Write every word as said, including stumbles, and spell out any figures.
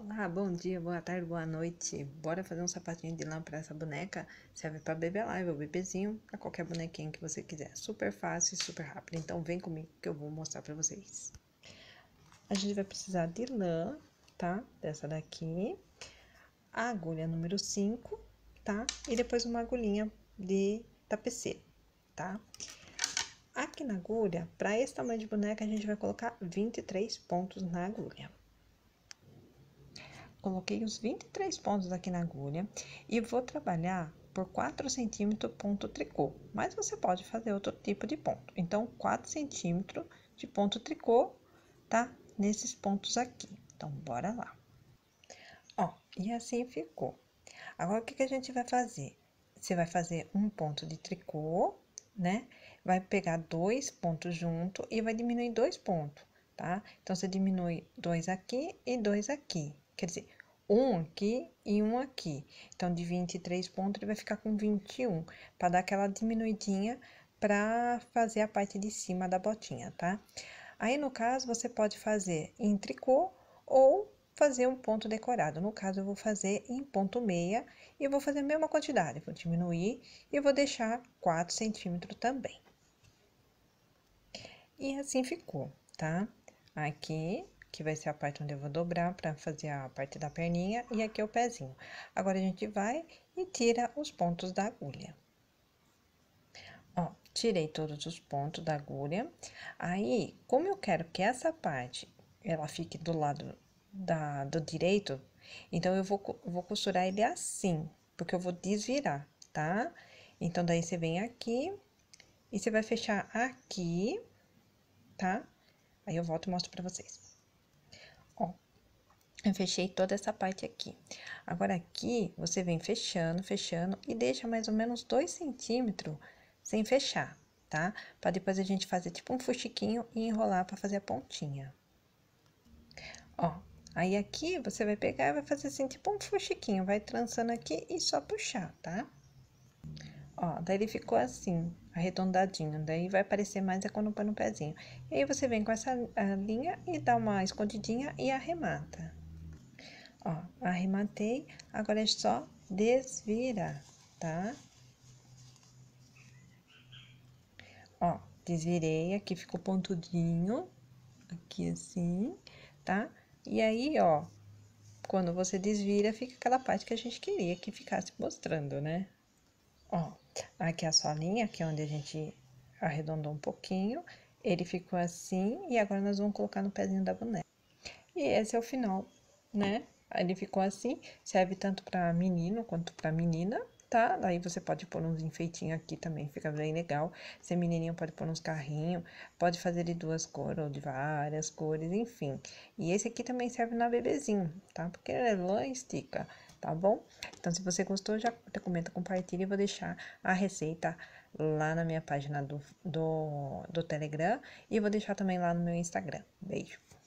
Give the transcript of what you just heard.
Olá, bom dia, boa tarde, boa noite. Bora fazer um sapatinho de lã para essa boneca? Serve para bebê live ou bebezinho, para qualquer bonequinha que você quiser. Super fácil e super rápido. Então vem comigo que eu vou mostrar para vocês. A gente vai precisar de lã, tá? Dessa daqui. A agulha número cinco, tá? E depois uma agulhinha de tapeceiro, tá? Aqui na agulha, para esse tamanho de boneca, a gente vai colocar vinte e três pontos na agulha. Coloquei os vinte e três pontos aqui na agulha e vou trabalhar por quatro centímetros ponto tricô, mas você pode fazer outro tipo de ponto. Então, quatro centímetros de ponto tricô, tá? Nesses pontos aqui. Então, bora lá. Ó, e assim ficou. Agora, o que que a gente vai fazer? Você vai fazer um ponto de tricô, né? Vai pegar dois pontos junto e vai diminuir dois pontos, tá? Então, você diminui dois aqui e dois aqui. Quer dizer, um aqui e um aqui. Então, de vinte e três pontos, ele vai ficar com vinte e um, para dar aquela diminuidinha para fazer a parte de cima da botinha, tá? Aí, no caso, você pode fazer em tricô ou fazer um ponto decorado. No caso, eu vou fazer em ponto meia e vou fazer a mesma quantidade. Vou diminuir e vou deixar quatro centímetros também. E assim ficou, tá? Aqui, que vai ser a parte onde eu vou dobrar para fazer a parte da perninha, e aqui é o pezinho. Agora, a gente vai e tira os pontos da agulha. Ó, tirei todos os pontos da agulha. Aí, como eu quero que essa parte, ela fique do lado da, do direito, então, eu vou, vou costurar ele assim, porque eu vou desvirar, tá? Então, daí, você vem aqui e você vai fechar aqui, tá? Aí, eu volto e mostro pra vocês. Ó, eu fechei toda essa parte aqui. Agora, aqui, você vem fechando, fechando e deixa mais ou menos dois centímetros sem fechar, tá? Pra depois a gente fazer tipo um fuxiquinho e enrolar pra fazer a pontinha. Ó, aí aqui você vai pegar e vai fazer assim, tipo um fuxiquinho, vai trançando aqui e só puxar, tá? Ó, daí ele ficou assim, arredondadinho, daí vai aparecer mais é quando põe no pezinho. E aí, você vem com essa linha e dá uma escondidinha e arremata. Ó, arrematei, agora é só desvirar, tá? Ó, desvirei, aqui ficou pontudinho, aqui assim, tá? E aí, ó, quando você desvira, fica aquela parte que a gente queria que ficasse mostrando, né? Ó, aqui a solinha, aqui é onde a gente arredondou um pouquinho, ele ficou assim, e agora nós vamos colocar no pezinho da boneca. E esse é o final, né? Ele ficou assim, serve tanto pra menino quanto pra menina, tá? Daí você pode pôr uns enfeitinhos aqui também, fica bem legal. Se é menininho, pode pôr uns carrinhos, pode fazer de duas cores ou de várias cores, enfim. E esse aqui também serve na bebezinho, tá? Porque ele é lã e estica, tá bom? Então, se você gostou, já comenta, compartilha e vou deixar a receita lá na minha página do, do, do Telegram e vou deixar também lá no meu Instagram. Beijo!